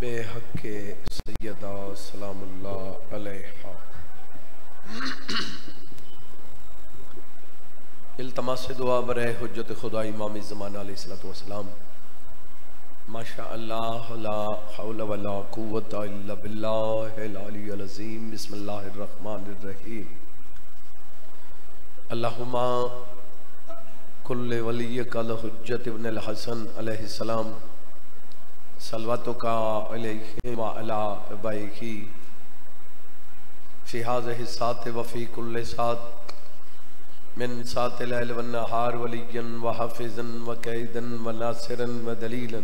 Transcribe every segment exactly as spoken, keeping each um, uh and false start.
بے حق سیدہ سلام اللہ علیہا التماس دعا برائے حجت خدا امام زمانہ علیہ السلام. ماشاء اللہ لا حول ولا قوت الا باللہ العلی العظیم. بسم اللہ الرحمن الرحیم. اللہم کل ولیک الحجت ابن الحسن علیہ السلام صلواتک علیہ وعلی آبائہ فی هذه الساعة وفی کل ساعة من ساعة الليل والنهار وليا وحافظا وكيدا وناصرا ودليلا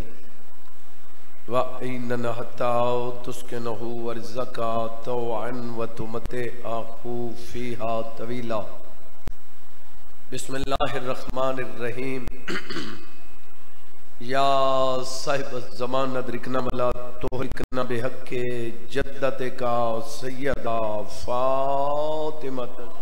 وعينا حتى تسكنه ورزقا طوعا وتمتعه فيها طويلا. بسم الله الرحمن الرحيم. یا صاحب الزمان ادرکنا ولا تہلکنا بحق جدتک سیدہ فاطمہ.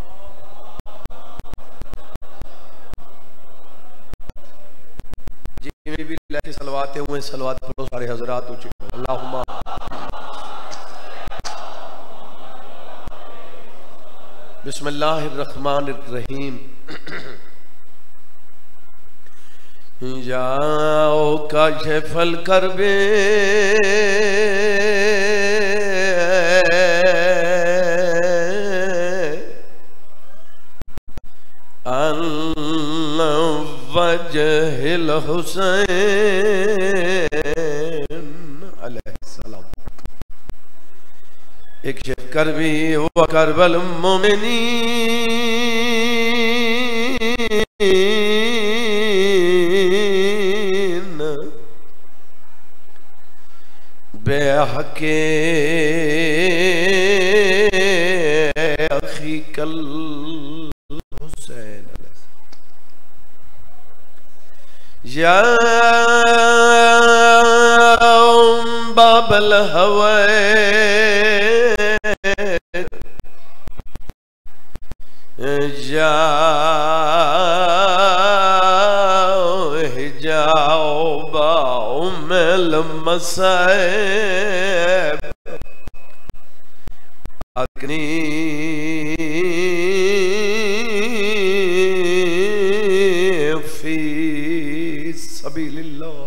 جی میں بھی لے صلوات ہوئے صلوات پڑھو سارے حضرات اچھے. اللہم بسم اللہ الرحمن الرحیم. جاؤ کاشف الکرب عن وجہ الحسین علیہ السلام. اکشف کربی و کرب المومنین بے حق اخیک الحسین یا باب الہوے جاؤ باؤم المصائب اکنی فی سبیل اللہ.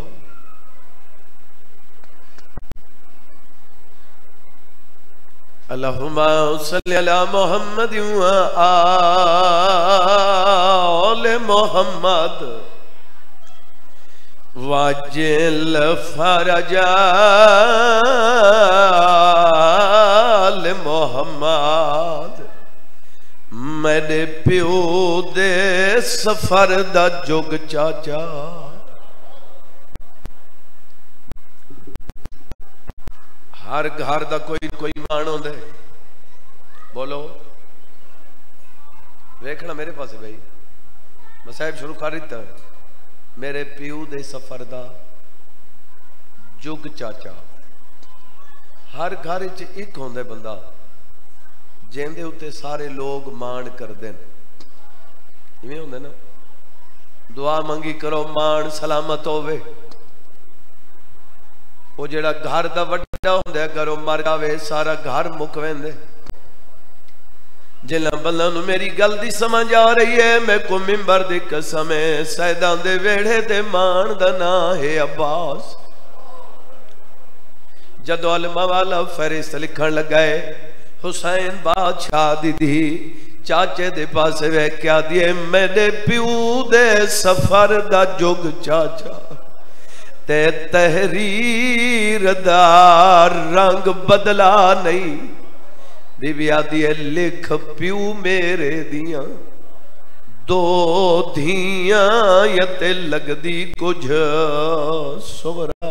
اللہم صلی علی محمد و آل محمد واجل فرجال محمد. میرے پیو دے سفر دا جگ چاچا ہر گھر دا کوئی کوئی مانو دے بولو ویکھنا میرے پاس بھائی مسائب شروع کر رہی تھا. میرے پیو دے سفر دا جگ چاچا ہر گھر چ ایک ہوندے بندہ جن دے اتے سارے لوگ مان کر دیں. ایویں ہوندے نا دعا منگی کرو مان سلامت ہووے. وہ جڑا گھر دا وڈا ہوندے کرو مر جاوے سارا گھر مک ویندے. جنہاں بندہ نو میری گل دی سمجھ آ رہی ہے میں کو ممبر دی قسم ہے سیدان دے ویڑے دے مان دا نا ہے عباس. جدو علمہ والا فہرست لکھن لگائے حسین بادشاہ دی دی چاچے دے پاسے وے کیا دیے میرے پیو دے سفر دا جگ چاچا تے تحریر دار رنگ بدلا نہیں. بی بی آدھی ہے لکھ پیو میرے دیاں دو دھیاں یتے لگ دی کچھ سورا.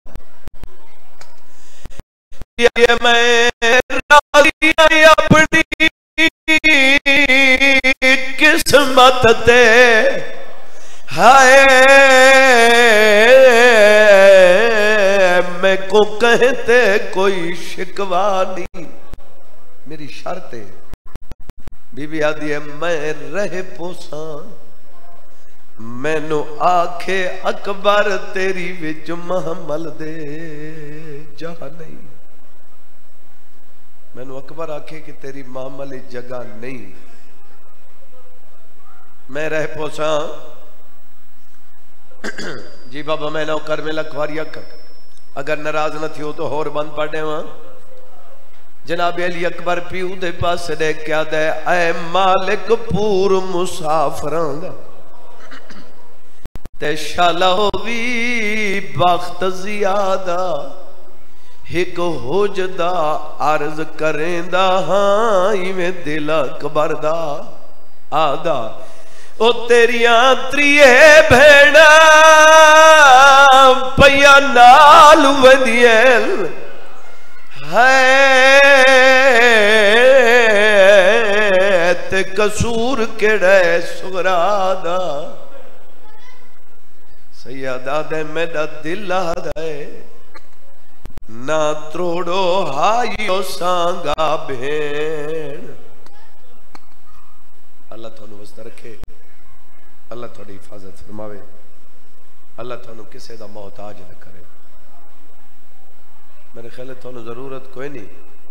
یہ میں راضی اپنی قسمت تے ہائے میں کو کہتے کوئی شکوا نہیں. میری شرط ہے بی بی آدھی ہے میں رہ پوساں مینو آکھے اکبر تیری وچ محمل دے جہاں نہیں، مینو اکبر آکھے کہ تیری محمل جگہ نہیں، میں رہ پوسا جی بابا میں نو کر میں لکھواری اکر اگر ناراض نہ تھیو تو ہور بند پڑھنے وہاں جناب علی اکبر پیو دے پاس دے کیا دے اے مالک پور مسافران دا تے شالا ہووی بخت زیادہ ایک حجدہ عرض کریں دا ہاں میں دل اکبر دا آدھا او تیریاں تریے بھیڑا پیا نال ودیل ہے تے قصور کڑے سغرادہ سیدہ دے میڈا دل آدھے نہ تروڑو ہائیو سانگا بھین اللہ تھانو وسط رکھے، اللہ تھوڑی حفاظت فرماوے، اللہ تھانو کسے دا محتاج نہ کرے۔ میرے خیال ہے تھانو ضرورت کوئی نہیں،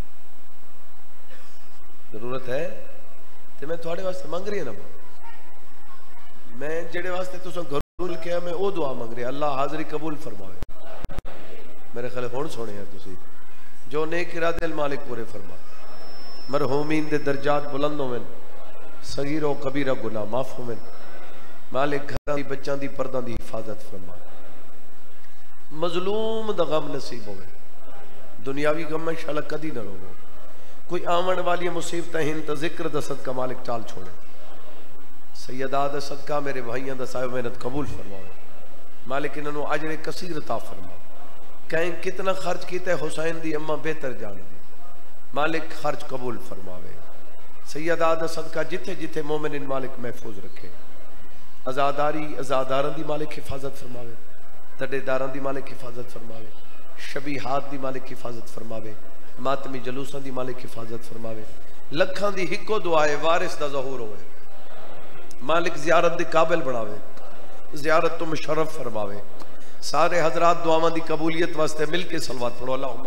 ضرورت ہے تو میں تھوڑے واسطے مانگ رہی ہے نا، میں جڑے واسطے تو سن گھرول کیا میں او دعا مانگ رہی ہے اللہ حاضری قبول فرماوے۔ میرے خیال ہے ہون سونے ہیں تسی جو نیک ارادے المالک پورے فرما، مرحومین دے درجات بلند ہوئے، صغیر و کبیرہ گناہ معاف ہوئے، مالک گھران دی بچان دی پردان دی حفاظت فرما، مظلوم دا غم نصیب ہوئے، دنیاوی غم میں انشاءاللہ کدی نہ رو، کوئی آمن والی مصیبت ہن تا ذکر دا صدقہ مالک ٹال چھوڑے، سیدہ دا صدقہ میرے بھائیاں دا صاحب محنت قبول فرماؤ، مالک انہوں عجر کثیر عطا فرماؤ، کہیں کتنا خرچ کیتا ہے حسین دی اماں بہتر جان دی، مالک خرچ قبول فرماوے، سیدہ دا صدقہ جتھے جتھے مومن ان مالک محفوظ رکھے، ازاداری ازاداران دی مالک حفاظت فرماوے، تڑے داران دی مالک حفاظت فرماوے، شبیحات دی مالک حفاظت فرماوے، ماتمی جلوسان دی مالک حفاظت فرماوے، لکھان دی ہکو دعائے وارث دا ظہور ہوئے، مالک زیارت دی قابل بڑھاوے، زیارت تو مشرف فرماوے، سارے حضرات دعاوان دی قبولیت واسطے مل کے صلوات پڑھو اللہم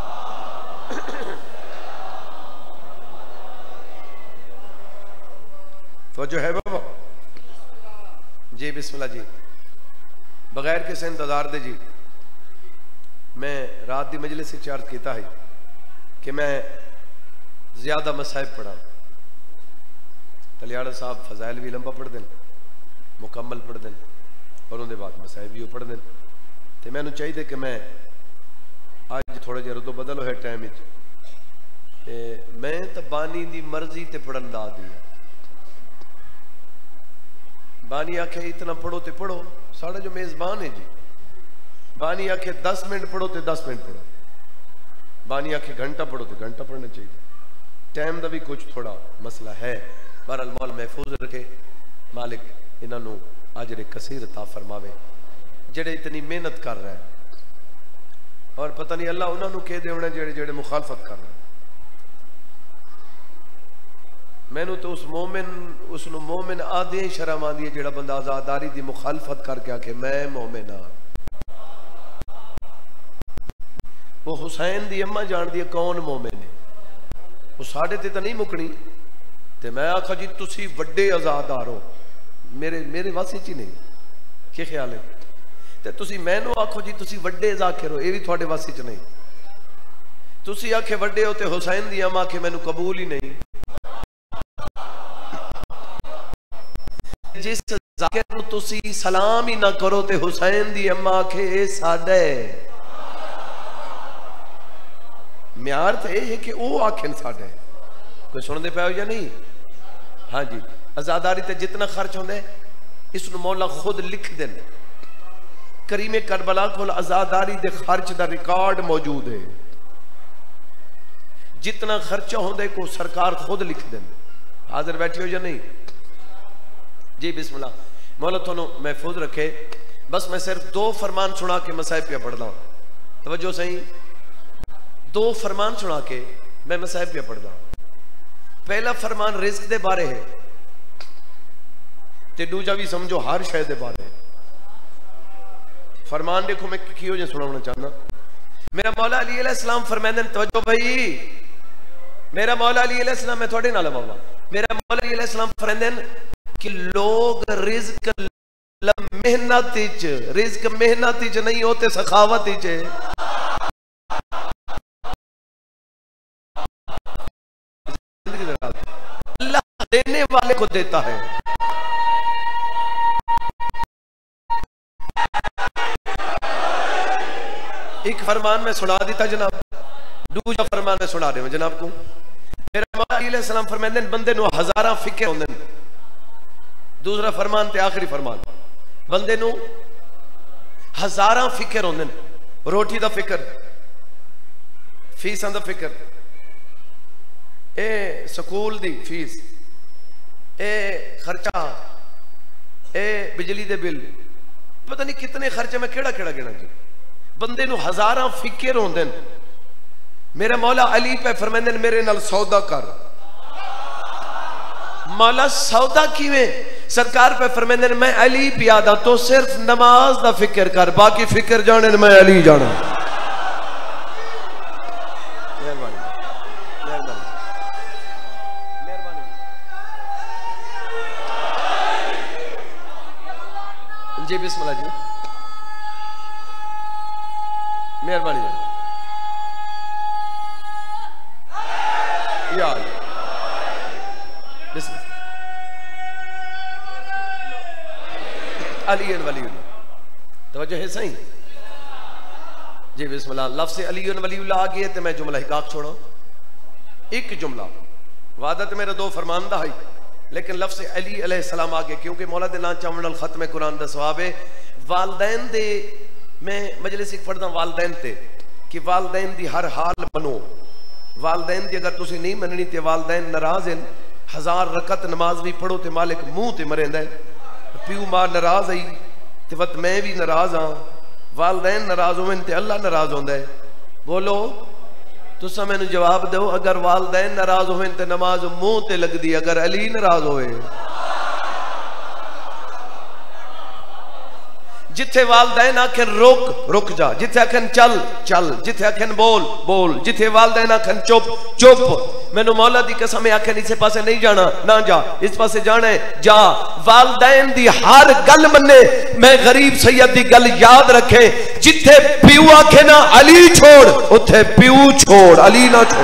توجہ ہے بابا جی بسم اللہ جی بغیر کسی انتظار دے جی میں رات دی مجلس سے چارج کیتا ہے کہ میں زیادہ مصائب پڑھا تلیاڑا صاحب فضائل بھی لمبا پڑھ دیں مکمل پڑھ دیں اور ان دے بعد مصائب بھی پڑھ دیں تو میں نے چاہیے دے کہ میں آج تھوڑا جہ ردو بدل ہوئے ٹائم میں تو بانی دی مرضی تے پڑھن دا دی بانی آکھے اتنا پڑھو تے پڑھو ساڑھا جو میزبان ہے جی بانی آکھے دس منٹ پڑھو تے دس منٹ پڑھو بانی آکھے گھنٹہ پڑھو تے گھنٹہ پڑھنا چاہیے ٹائم دا بھی کچھ تھوڑا مسئلہ ہے بہرحال مولا محفوظ رکھے مالک انہوں اجر کثیر عطا فرماوے جڑے اتنی محنت کر رہے ہیں اور پتہ نہیں اللہ انہوں کہہ دے ہونا جڑے جڑے مخالفت کر رہے ہیں میں نے تو اس مومن اس نو مومن آدھے شرم آدھی ہے جڑا بندہ آزاداری دی مخالفت کر کے آکے میں مومن ہاں وہ حسین دی اماں جان دی کون مومن ہے وہ ساڑھے تے تا نہیں مکنی تے میں آکھا جی تسی وڈے آزادار ہو میرے میرے واسی چی نہیں کیا خیال ہے تے تسی میں نو آکھو جی تسی وڈے ذاکر ہو یہ بھی تھوڑے واسی چ نہیں تسی آکھے وڈے ہو تے حسین دی اماں آکھے میں نو قبول ہی نہیں جس ذاکر نو تسی سلام ہی نہ کرو تے حسین دی اماں آکھے ساڑھے میار تے یہ ہے کہ وہ آکھن ساڑھے کوئی سن دے پہ ہو یا نہیں ہاں جی ازاداری تے جتنا خرچ ہوندے اس نو مولا خود لکھ دیں کریم کربلا کو ازاداری دے خرچ دا ریکارڈ موجود ہے جتنا خرچہ ہوندے کو سرکار خود لکھ دیں حاضر بیٹھی ہو یا نہیں جی بسم اللہ مولا تھونو محفوظ رکھے بس میں صرف دو فرمان سنا کے مسائب پہ پڑھ ہوں توجہ صحیح دو فرمان سنا کے میں مسائب پہ پڑھ ہوں پہلا فرمان رزق دے بارے ہے تے دوجا بھی سمجھو ہر شے دے بارے فرمان دیکھو میں کیوں جے سنانا چاہنا. میرا مولا علی علیہ السلام فرمائیں توجہ بھائی میرا مولا علی علیہ السلام میں تھوڑے نال بابا میرا مولا علی علیہ السلام فرمائیں کہ لوگ رزق محنت وچ رزق محنت وچ نہیں ہوتے سخاوت وچ اللہ دینے والے کو دیتا ہے. ایک فرمان میں سنا دیتا جناب دوسرا فرمان میں سنا رہے ہوں جناب کو. میرا مولا علیہ السلام فرمائیں بندے نو ہزاراں فکر ہوندے. دوسرا فرمان تے آخری فرمان بندے نو ہزاراں فکر ہوندے. روٹی دا فکر فیساں دا فکر اے سکول دی فیس اے خرچہ اے بجلی دے بل پتہ نہیں کتنے خرچے میں کیڑا کیڑا گنا جی بندے نو ہزاراں فکر ہوندے. میرا مولا علی پہ فرمائندے میرے نال سودا کر. مولا سودا کیویں سرکار پہ فرمائندے میں علی پیادا تو صرف نماز دا فکر کر باقی فکر جانے میں علی جانا. جی بسم اللہ جی مہربانی یا بسم علی ولی اللہ توجہ ہے صحیح جی بسم اللہ. لفظ علی ولی اللہ آگئے تو میں جملہ حقاق چھوڑا ایک جملہ وعدت میرا دو فرمان دا ہے لیکن لفظ علی علیہ السلام آگے کیونکہ مولا دے نام چاون الختم قرآن دا ثواب ہے. والدین دے میں مجلس ایک پڑھدا والدین تے کہ والدین دی ہر حال بنو. والدین دی اگر تسی نہیں مننی تے والدین ناراض ہیں. ہزار رکعت نماز بھی پڑھو تے مالک منہ تے مریندا ہے. پیو ماں ناراض ہے تے وقت میں بھی ناراض ہاں. والدین ناراض ہوئے تے اللہ ناراض ہوندا ہے. بولو تسا میں نے جواب دو اگر والدین ناراض ہوئے تے نماز منہ تے لگ دی اگر علی ناراض ہوئے. جتھے والدین آکھن رک رک جا جتھے آکھن چل چل جتھے آکھن بول بول جتھے والدین آکھن چپ چپ. میں نے مولا دی قسم آکھن اسے پاسے نہیں جانا نہ جا اس پاسے جانا ہے جا. والدین دی ہر گل مننے میں غریب سید دی گل یاد رکھے جتھے پیو آکھے نا علی چھوڑ اتھے پیو چھوڑ علی نہ چھوڑ.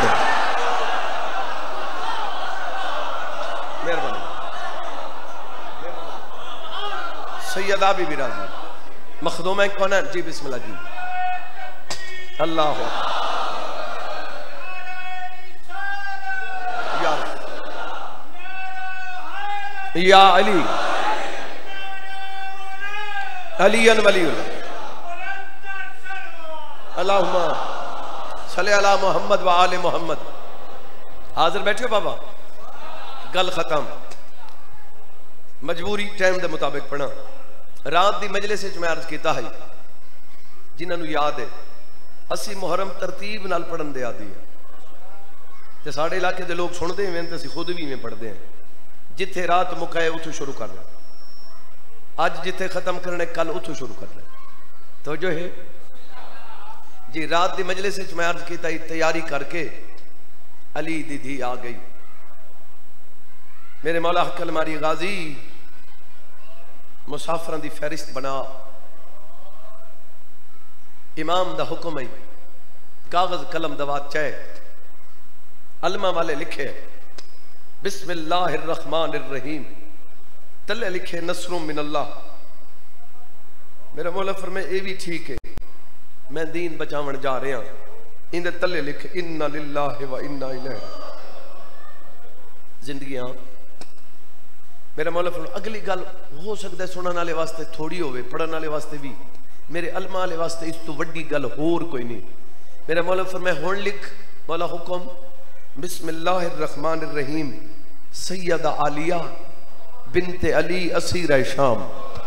مہربانی سیدہ بی بی راضی مخدوم ہے کون ہے جی بسم اللہ جی اللہ یا یا علی علی ولی اللہ اللہم صلی علی محمد و آل محمد. حاضر بیٹھے ہو بابا گل ختم مجبوری ٹائم دے مطابق پڑھا. رات دی مجلس وچ میں عرض کیتا ہے جنہاں نو یاد ہے اسی محرم ترتیب نال پڑھن دے آدی ہے تے ساڈے علاقے دے لوگ سن دے ہیں تے اسی خود بھی میں پڑھدے ہیں. جتھے رات مکائے اتھو شروع کر لیں اج جتھے ختم کرنے کل اتھو شروع کر لیں. توجہ ہے جی. رات دی مجلس وچ میں عرض کیتا ہے تیاری کر کے علی دی دھی آ گئی. میرے مولا حق الماری غازی مسافران دی فہرست بنا. امام دا حکم ہے کاغذ قلم دوات چاہے علمہ والے لکھے بسم اللہ الرحمن الرحیم تلے لکھے نصر من اللہ. میرا مولا فرمائے اے بھی ٹھیک ہے میں دین بچاون جا رہے ہیں ان دے تلے لکھے انا للہ و انا الیہ. زندگیاں میرا مولا فرمائے اگلی گل ہو سکتا ہے سنن والے واسطے تھوڑی ہوئے پڑھن والے واسطے بھی میرے علماء والے واسطے اس تو وڈی گل ہور کوئی نہیں. میرا مولا فرمائے ہن لکھ مولا حکم بسم اللہ الرحمن الرحیم سیدہ عالیہ بنت علی اسیر شام.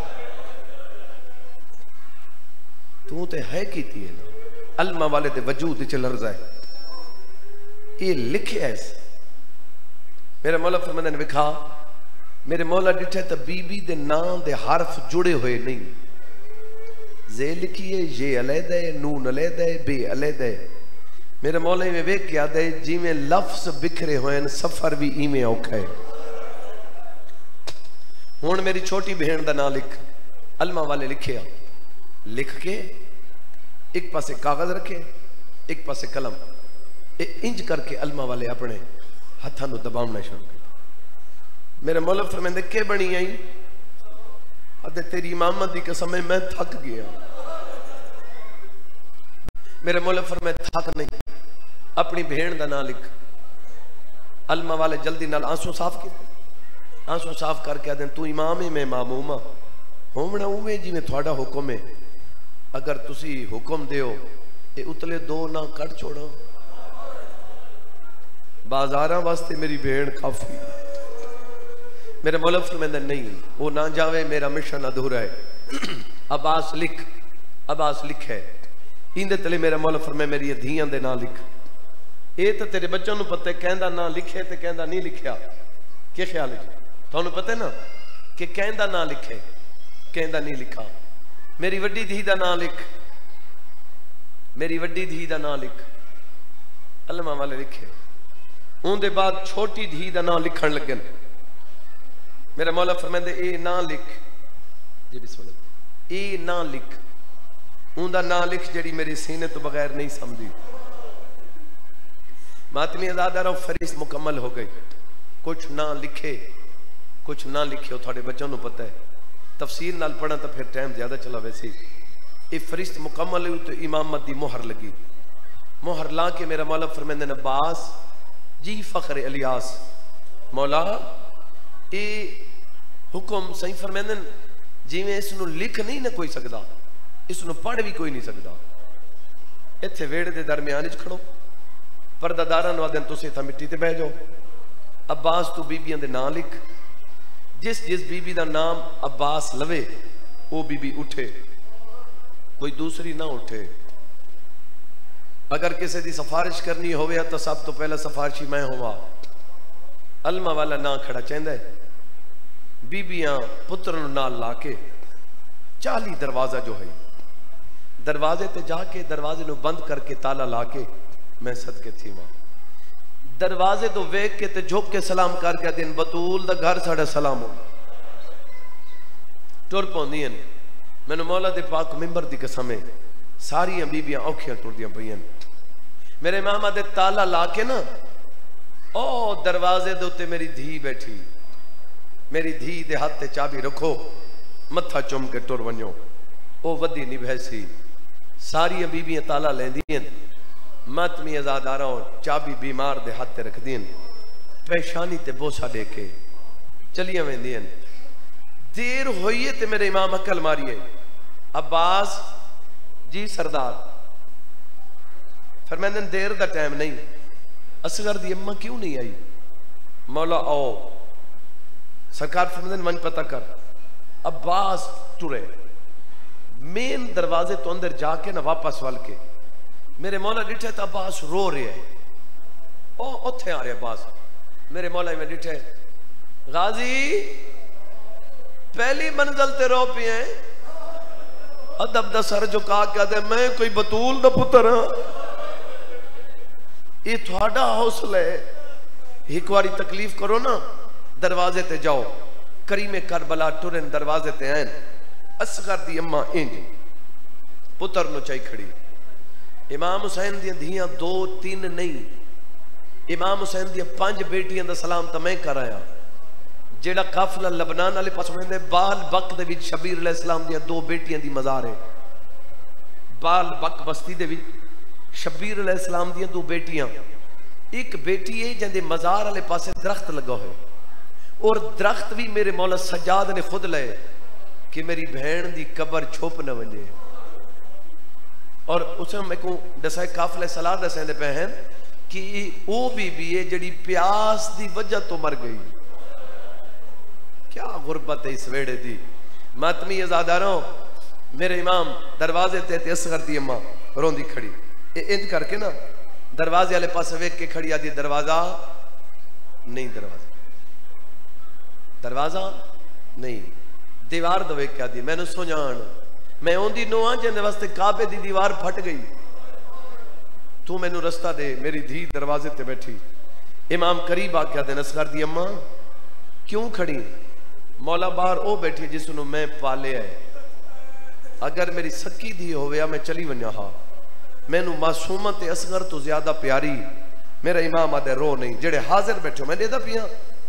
تو تے ہے کی تھی علماء والے دے وجود چ لرزا ہے یہ لکھے ایسے. میرا مولا فرمائے نے لکھا میرے مولا ڈٹھے تو بی بی دے نام دے حرف جڑے ہوئے نہیں، زے لکھیے یہ علیحدہ ہے، نون علیحدہ ہے، بے علیحدہ ہے۔ میرے مولا میں ویک کیا دے جی میں لفظ بکھرے ہوئے سفر بھی ایمیں اوکھا ہے۔ ہون میری چھوٹی بہن دا نام لکھ، علمہ والے لکھے لکھ کے ایک پاسے کاغذ رکھے ایک پاسے قلم، انج کر کے علمہ والے اپنے ہتھاں نو دباؤنا شروع کر۔ میرے مولا فرمائندے کے بنی آئی؟ ادھے تیری امامت دی قسم میں تھک گیا۔ میرے مولا فرمائے تھک نہیں، اپنی بہن دا نام لکھ۔ علمہ والے جلدی نال آنسو صاف کی، آنسو صاف کر کے دیں تو امام میں معمومہ ہومنا ہوئے جی میں تھوڑا حکم ہے، اگر تسی حکم دیو اے اتلے دو نہ کٹ چھوڑا، بازاراں واسطے میری بہن کافی۔ میرے مولا فرمائندہ نہیں، وہ نہ جاوے میرا مشن ادھورا ہے۔ عباس لکھ، عباس لکھ ہے اندے تلے میرا مولا فرمائے میری دھیاں دے نہ لکھ۔ اے تو تیرے بچوں نو پتہ ہے کہندہ نہ لکھے تے کہندہ نہیں لکھیا، کیا خیال ہے؟ تو انہوں پتہ ہے نا کہ کہندہ نہ لکھے کہندہ نہیں لکھا۔ میری وڈی دھی دا نہ لکھ، میری وڈی دھی دا نہ لکھ، علمہ والے لکھے۔ ان دے بعد چھوٹی دھی دا نہ لکھن لگن۔ میرا مولا فرمائندے اے نہ لکھ، جی بسم اللہ، اے نہ لکھ، ان دا نہ لکھ جڑی میری سینے تو بغیر نہیں سمجھی۔ ماتمی ازادہ رہو فریض مکمل ہو گئی، کچھ نہ لکھے کچھ نہ لکھے، تھوڑے بچوں نو پتہ ہے تفسیر نال پڑھا تو پھر ٹائم زیادہ چلا ویسی۔ اے فریض مکمل ہوئی تو امامت دی مہر لگی، مہر لا کے میرا مولا فرمائندے عباس جی فخر الیاس مولا اے حکم صحیح فرمائندے جی میں اس نو لکھ نہیں نہ کوئی سکدا، اس نو پڑھ بھی کوئی نہیں سکدا۔ ایتھے ویڑے دے درمیان وچ کھڑو، پردہ داراں نو آدن تسی تھا مٹی تے بہ جاؤ۔ عباس تو بی بیاں دے نام لکھ، جس جس بی بی دا نام عباس لوے وہ بی بی اٹھے، کوئی دوسری نہ اٹھے۔ اگر کسی دی سفارش کرنی ہوئے تو سب تو پہلے سفارشی میں ہوا۔ علمہ والا نہ کھڑا چاہندہ ہے، بی بیاں پترن نال لا کے چالی دروازہ جو ہے دروازے تے جا کے دروازے نو بند کر کے تالا لا کے میں صدقے تھی ماں دروازے تو ویک کے تے جھوک کے سلام کر کے دن بطول دا گھر ساڑا سلام ہو ٹور پوندی ہیں۔ میں نے مولا دے پاک ممبر دی قسم ہے ساری بیبیاں اوکھیاں ٹور دیاں پئی ہیں۔ میرے امام دے تالا لا کے نا او دروازے دے تے میری دھی بیٹھی، میری دھی دے ہاتھ تے چابی رکھو، متھا چم کے ٹور ونجو۔ او ودی نبھے سی، ساری بیبیاں تالا لیں دیں، ماتمی ازاد آ رہا ہوں، چابی بیمار دے ہاتھ تے رکھ دیں، پیشانی تے بوسا دے کے چلیاں میں دیں۔ دیر ہوئیے تے میرے امام عقل ماری ہے، عباس جی سردار فرمیندن دیر دا ٹائم نہیں، اصغر دی اممہ کیوں نہیں آئی؟ مولا آؤ، سرکار فرمیندن من پتہ کر۔ عباس ٹورے مین دروازے تو اندر جا کے نہ واپس وال کے میرے مولا ڈٹھے تو عباس رو رہے ہیں، او اتھے آ رہے عباس۔ میرے مولا میں ڈٹھے غازی پہلی منزل تے رو پی ہیں، ادب دا سر جو کہا کیا دے میں کوئی بطول دا پتر ہاں، یہ تھوڑا حوصلہ ہے۔ ایک واری تکلیف کرو نا دروازے تے جاؤ، کریم کربلا ٹورن دروازے تے آئین، اصغر دی اممہ انج پتر نو چاہی کھڑی۔ امام حسین دیاں دھیاں دو تین نہیں، امام حسین دیاں پانچ بیٹیاں دا سلام تا میں کر آیا۔ جیڑا قافلہ لبنان علی پاس میں دے بال بک دے وچ شبیر علیہ السلام دیاں دو بیٹیاں دی مزار ہے، بال بک بستی دے وچ شبیر علیہ السلام دیاں دو بیٹیاں، ایک بیٹی ہے جن دے مزار علی پاس درخت لگا ہوئے، اور درخت بھی میرے مولا سجاد نے خود لے کہ میری بہن دی قبر چھوپ نہ ونجے۔ اور اسے میں کو دسائے قافلہ صلاح دسائے دے پہن کہ او بھی بھی ہے جڑی پیاس دی وجہ تو مر گئی۔ کیا غربت ہے اس ویڑے دی۔ ماتمی ازاداروں میرے امام دروازے تے تے اصغر دی اممہ رون دی کھڑی، اے انج کر کے نا دروازے والے پاس ویک کے کھڑی آدھی دروازہ نہیں، دروازہ دروازہ نہیں دیوار دو کیا دی میں نے سنجان میں اون دی نوہاں جندے واسطے کعبے دی دیوار پھٹ گئی تو میں نے رستہ دے میری دھی دروازے تے بیٹھی امام قریب آ کیا دے اصغر دی اماں کیوں کھڑی مولا باہر او بیٹھی جس نے میں پالے ہے اگر میری سکی دھی ہویا میں چلی ونیا ہا میں نو معصومت اصغر تو زیادہ پیاری میرا امام آدھے رو نہیں جڑے حاضر بیٹھو میں دے دا پیا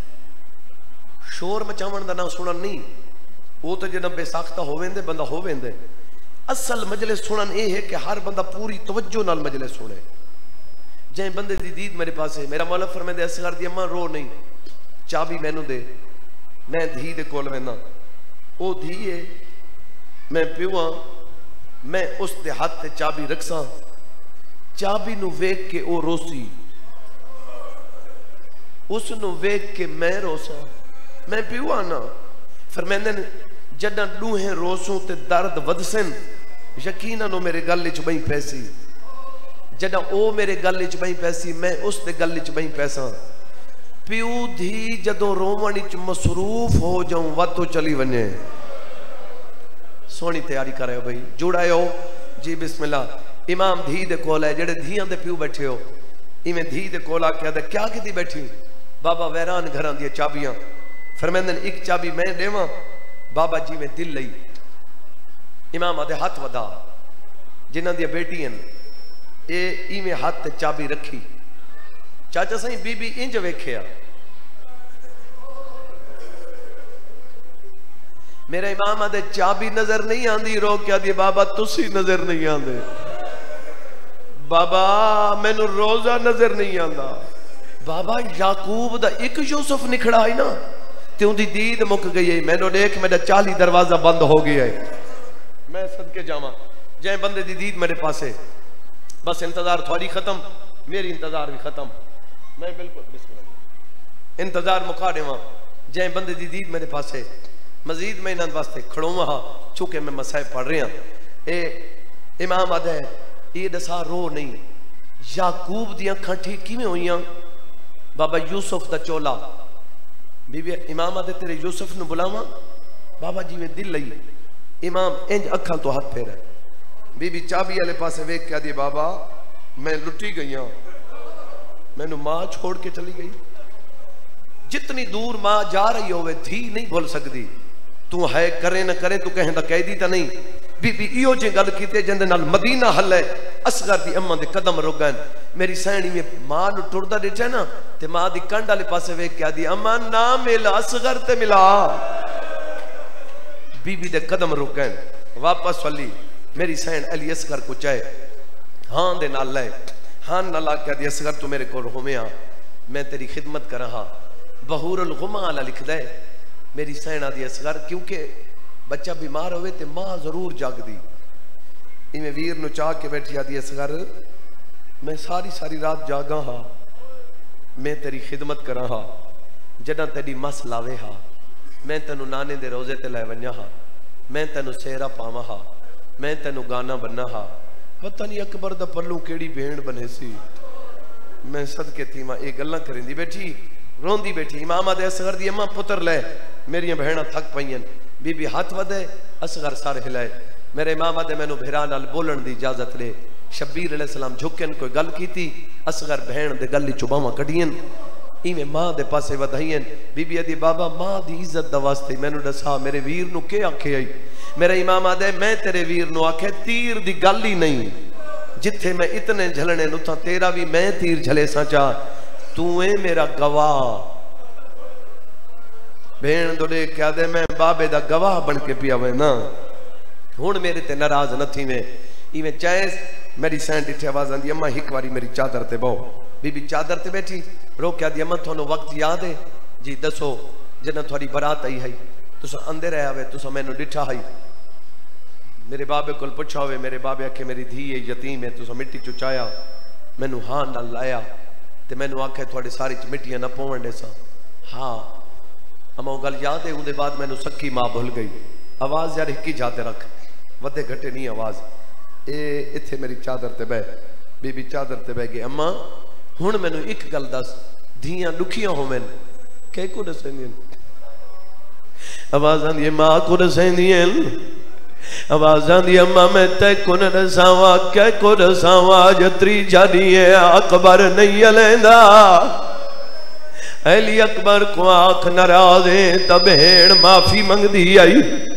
شور مچاون دا نہ سنن نہیں وہ تو جنب بے ساختہ ہو ویندے بندہ ہو ویندے اصل مجلس سنن اے ہے کہ ہر بندہ پوری توجہ نال مجلس سنے جائیں بندے دی دید میرے پاس ہے میرا مولا فرمائے دے اصغر دی اماں رو نہیں چابی میں نو دے میں دھی دے کول وینا او دھی ہے میں پیواں میں اس دے ہاتھ تے چابی رکھساں چابی نو ویک کے او روسی اس نو ویک کے میں روساں میں پیواں نا فرمیندے جڈا ڈوہیں روسوں تے درد ودسن یقیناً نو میرے گل وچ بئی پیسی جڈا او میرے گل وچ بئی پیسی میں اس دے گل وچ بئی پیساں پیو دھی جدوں روون وچ مصروف ہو جاؤں واتو چلی ونجے سونی تیاری کر رہے ہو بھائی جوڑا ہو جی بسم اللہ امام دھی دے کول ہے جڑے دھیاں دے پیو بیٹھے ہو ایویں دھی دے کول آ کے دے کیا کیتی بیٹھی بابا ویران گھراں دی چابیاں فرمیندن ایک چابی میں دیواں بابا جی میں دل لئی امام آدھے ہاتھ ودا جنہاں دی بیٹی ہیں اے ایویں ہاتھ تے چابی رکھی چاچا سائیں بی بی انج ویکھیا میرا امام آدھے چابی نظر نہیں آندی رو کیا دی بابا تسی نظر نہیں آندے بابا میں نو روزہ نظر نہیں آندا بابا یعقوب دا ایک یوسف نکھڑا ہے نا تے ان دی دید مک گئی ہے میں نو دیکھ میرا چالی دروازہ بند ہو گیا ہے میں صدقے جاواں جائیں بندے دی دید میرے پاس ہے بس انتظار تھوڑی ختم میری انتظار بھی ختم میں بالکل بسم اللہ انتظار مکا دے وہاں جائیں بندے دی دید میرے پاس ہے مزید میں انہاں واسطے کھڑوں وہاں چونکہ میں مسائب پڑھ رہے ہیں اے امام آدھے یہ دسا رو نہیں یعقوب دیاں کھنٹھی کیویں ہوئیاں بابا یوسف دا چولا بی بی امام آدھے تیرے یوسف نو بلاواں بابا جی میں دل لئی امام انج اکھاں تو ہاتھ پھیرا بی بی چابی والے پاسے ویکھ کے دی بابا میں لٹی گئی ہوں میں نو ماں چھوڑ کے چلی گئی جتنی دور ماں جا رہی ہوئے دھی نہیں بھول سکتی تو ہے کرے نہ کرے تو کہیں دا کہہ دیتا نہیں بی بی ایو جے گل کیتے جندے نال مدینہ حل ہے اصغر دی اماں دے قدم رک گئے میری سہنی میں ماں نو ٹردا ڈٹھا نا تے ماں دی کنڈ والے پاسے ویکھ کے دی اماں نا مل اصغر تے ملا بی بی دے قدم رک گئے واپس ولی میری سہن علی اصغر کو چاہے ہاں دے نال لے ہاں نہ لا کے دی اصغر تو میرے کول ہوویاں میں تیری خدمت کر رہا بہور الغما علی لکھ دے میری سہن دی اصغر کیونکہ بچہ بیمار ہوئے تے ماں ضرور جاگ دی میں ویر نو چاہ کے بیٹھی آدھی اصغر میں ساری ساری رات جاگا ہاں میں تیری خدمت کرا ہاں جنہ تیری مس لاوے ہاں میں تینو نانے دے روزے تے لائے ونیا ہاں میں تینو سیرہ پاما ہاں میں تینو گانا بننا ہاں پتہ نہیں اکبر دا پلو کیڑی بھیڑ بنے سی میں صدقے تھی ماں ایک گلہ کریں دی بیٹھی رون دی بیٹھی امام آدھے اصغر دی اماں پتر لے میری بہنہ تھک پئین بی بی ہاتھ ودے اصغر سار ہلائے میرے امام آدھے میں نو بھیران ال بولن دی اجازت لے شبیر علیہ السلام جھکن کوئی گل کی تھی اصغر بہن دے گلی چوباواں کڈین ایویں ماں دے پاسے ودھائین بی بی آدھی بابا ماں دی عزت دا واسطے میں نو دسا میرے ویر نو کے آکھے آئی میرے امام آدھے میں تیرے ویر نو آکھے تیر دی گل ہی نہیں جتھے میں اتنے جھلنے نتھا تیرا بھی میں تیر جھلے سا چاہ تو اے میرا گواہ بہن دو دے کیا دے میں بابے دا گواہ بن کے پیا ہوئے نا ہون میرے تے ناراض نہ تھی میں ایویں چاہے میری سینٹ اٹھے آواز آندی اماں ہک واری میری چادر تے بہو بی بی چادر تے بیٹھی رو کیا دی اماں تھونو وقت یاد ہے جی دسو جنہ تھوڑی برات آئی ہے تسا اندے رہا ہوئے تسا میں نو ڈٹھا ہے میرے بابے کل پچھا ہوئے میرے بابے اکھے میری دھی ہے یتیم ہے تسا مٹی چچایا میں نو ہاں نہ لایا تے میں نو آکھے تھوڑے ساری مٹیاں نہ پوون دے سا ہاں اما گل یاد ہے اندے بعد میں نو سکی ماں بھول گئی آواز یار ہکی جاتے رکھ ودے گھٹے نہیں آواز اے اتھے میری چادر تے بے بی بی چادر تے بے گئے اماں ہون میں نو ایک گل دس دھیاں دکھیاں ہو میں کہ کو دسیں آوازاں دی ماں کو رسیندیاں آوازاں دی اماں میں تے کن رساواں کہ کو رساواں جتری جانی ہے اکبر نہیں لیندہ علی اکبر کو آنکھ نرازیں تب بہن معافی منگ دی آئی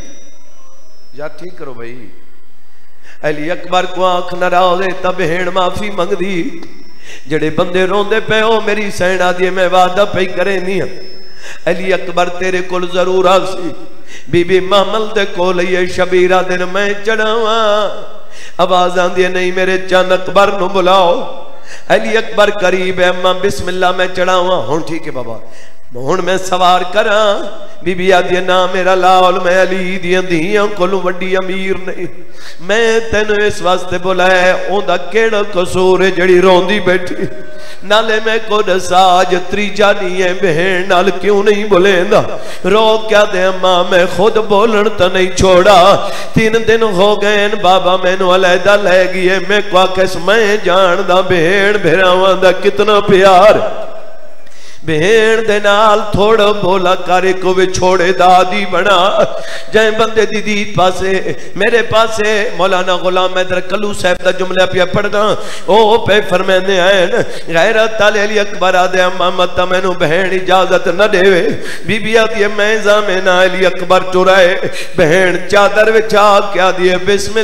یا ٹھیک کرو بھئی علی اکبر کو آنکھ نرازیں تب بہن معافی منگ دی جڑے بندے روندے پہ ہو میری سینہ دیے میں وعدہ پہ کریں نہیں علی اکبر تیرے کل ضرور آسی بی بی محمل دے کول یہ شبیرہ دن میں چڑھاواں آوازاں دیے نہیں میرے چند اکبر نو بلاؤ علی اکبر قریب ہے اماں بسم اللہ میں چڑھاواں ہون ٹھیک ہے بابا ہون میں سوار کراں بی بی آدھی نا میرا لال میں علی دیاں دیاں کلوں وڈی امیر نہیں میں تینو اس واسطے بولا ہے اون دا کیڑا قصور ہے جڑی روندی بیٹھی نالے میں کو دساج تری جانی ہے بہن نال کیوں نہیں بولیندا رو کیا دے اماں میں خود بولن تا نہیں چھوڑا تین دن ہو گئے بابا میں نو علیحدہ لے گئے میں کو آکس میں جان دا بہن بھیراواں دا کتنا پیار بہن دے نال تھوڑا بولا کارے کو بھی چھوڑے دادی بنا جائیں بندے دی دید پاسے میرے پاسے مولانا غلام حیدر کلو صاحب دا جملہ پیا پڑھنا او پہ فرمینے آئے غیرت علی علی اکبر آدھے اممہ مطا میں نو بہن اجازت نہ دے وے بی بی آدھے میں زامنہ علی اکبر ٹورائے بہن چادر وچا کیا دیئے بسم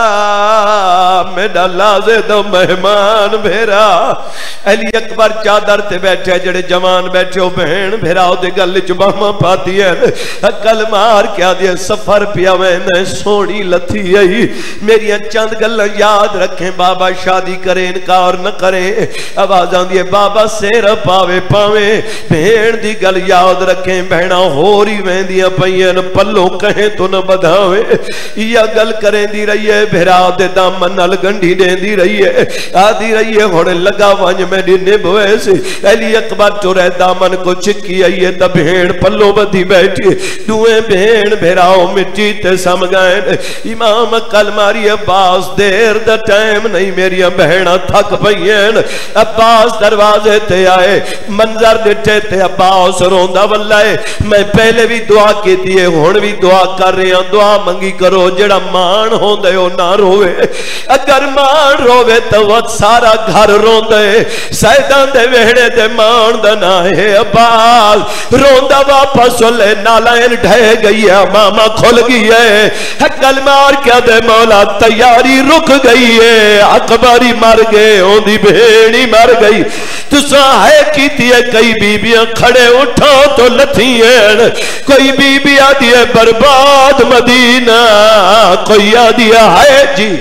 اللہ میڈا لازے دو مہمان بھیرا علی اکبر چادر تے بیٹھے جڑے جمع بیٹھے ہو بہن بھیراؤ دے گل چباما پاتی ہے اکل مار کیا دیا سفر پیا میں سونی لتھی آئی میری چند گل یاد رکھیں بابا شادی کریں انکار نہ کریں آوازاں دیے بابا سیر پاوے پاوے بہن دی گل یاد رکھیں بہنہ ہو رہی ویندیاں پئین پلوں کہیں تو نہ بدھاوے یا گل کریں دی رہی ہے بھیراؤ دے دامن نل گنڈی دیں دی رہی ہے آدھی رہی ہے ہونے لگا وانج میں دی نبوے سے علی اکبر تو دامن کو چکی آئیے تا بہن پلو بدھی بیٹھی دوئے بہن بھیراؤ مٹی تے سمگائیں امام کل ماری عباس دیر دا ٹائم نہیں میری بہنہ تھک پئین عباس دروازے تے آئے منظر ڈٹے تے عباس روندہ واللہ میں پہلے بھی دعا کی دیئے ہون بھی دعا کر رہے ہیں دعا منگی کرو جڑا مان ہون دے ہو نہ روے اگر مان روے تو وقت سارا گھر رون دے سیدان دے وہڑے دے مان دا ہے عباس روندہ واپس لے نالائن ڈھے گئی ہے ماما کھل گئی ہے حقل مار کیا دے مولا تیاری رک گئی ہے اکبری مر گئے ہوندی بھیڑی مر گئی تو ساہے کی تیے کئی بی بیاں کھڑے اٹھا تو لتھی ہیں کوئی بی بی آدھی ہے برباد مدینہ کوئی آدھی ہے جی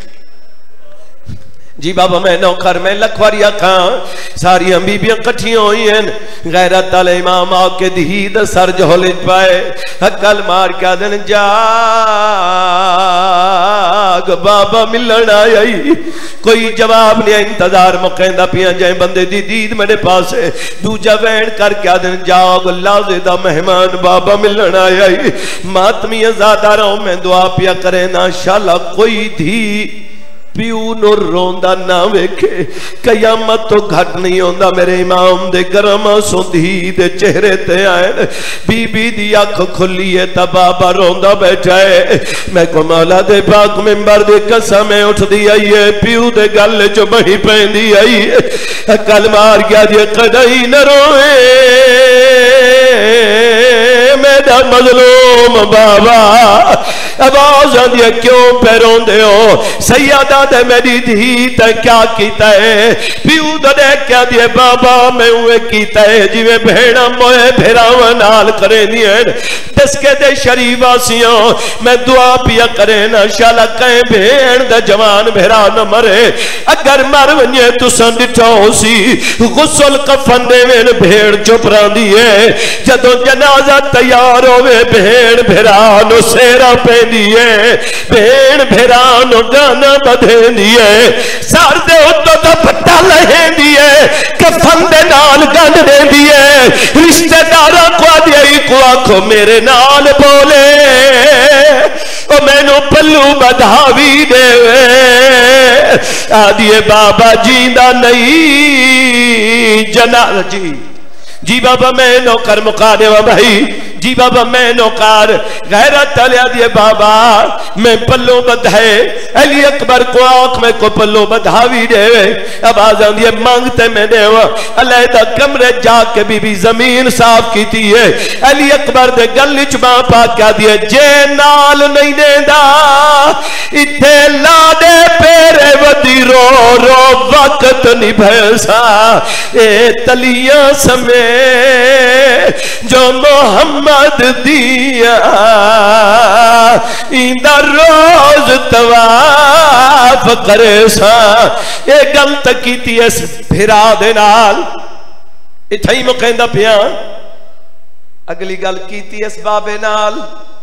جی بابا میں نوکر میں لکھواریا کھاں ساری ہم بی بیاں کٹھی ہوئی ہیں غیرت علی امام آکے دہید سر جہلج پائے حقل مار کیا دن جاگ بابا ملن آئی کوئی جواب نہیں انتظار مقیندہ پیاں جائیں بندے دی دید میرے پاس ہے دوجہ وین کر کیا دن جاگ لازدہ مہمان بابا ملن آئی ماتمی زیادہ رہوں میں دعا پیا کریں نا شاءاللہ کوئی دھی پیو نو روندہ نہ ویکھے قیامت تو گھٹ نہیں ہوندہ میرے امام دے گرم سندھی دے چہرے تے آئے بی بی دی آنکھ کھلی ہے تا بابا روندہ بیٹھائے میں کو مولا دے پاک ممبر دے قسمیں اٹھ دی آئی ہے پیو دے گل جو بہی پہن دی آئی ہے کل مار گیا دی قدائی نہ روئے میرا مظلوم بابا آواز آدھی کیوں پیرون دے ہو سیادہ دے میری دھی تے کیا کیتا ہے پیو دے کیا دیئے بابا میں ہوئے کیتا ہے جیوے بھیڑا موئے بھیراوان حال کریں نہیں دس کے دے شریف آسیاں میں دعا پیا کریں نا شالا کہیں بھیڑ دے جوان بھیرا نہ مرے اگر مر ونیے تو سندٹھا ہو سی غسل کفن دے میں بھیڑ چپ رہا دیئے جدو جنازہ تیار ہوئے بھیڑ بھیرانو سیرہ پہ دیئے بھیڑ بھیرانو گانا بدھے دیئے سار دے اتو دا پٹا لہیں دیئے کفن دے نال گن دے دیئے رشتہ دارہ کو دیئے کو آنکھو میرے نال بولے او میں نو پلو بدھاوی دے آدھیے بابا جیندہ نہیں جنازہ جی جی بابا میں نوکر مقادے و بھائی جی بابا میں نوکار غیرت علیہ دیے بابا میں پلو بدھائے علی اکبر کو آنکھ میں کو پلو بدھاوی دے آواز آندھی ہے مانگتے میں دے علیہ کمرے جا کے بی بی زمین صاف کی تھی ہے علی اکبر دے گلچ ماں پاک کیا دیے جے نال نہیں دے دا اتھے لا دے پیرے ودی رو رو وقت نہیں بھیسا اے تلیاں سمے جو محمد دیا ایندہ روز تواف کرے سا اے گل تکی تھی اس بھرا دے نال اتھائی مقیندہ پیان اگلی گل کی تھی اس بابے نال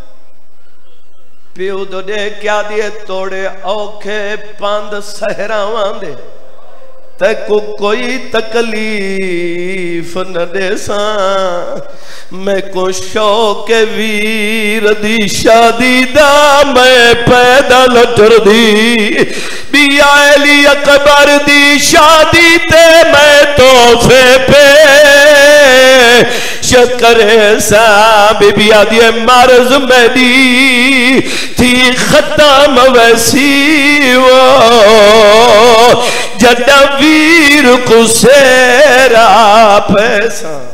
پیو دو دے کیا دیے توڑے اوکھے پاند سہراوان دے تے کو کوئی تکلیف نہ دے ساں میں کو شوق ویر دی شادی دا میں پیدل ٹر دی بی علی اکبر دی شادی تے میں توفے پہ شکرے سا بی بی آدھی مرض میں دی تھی ختم ویسی وہ جدہ ویر کو سیرا پیسا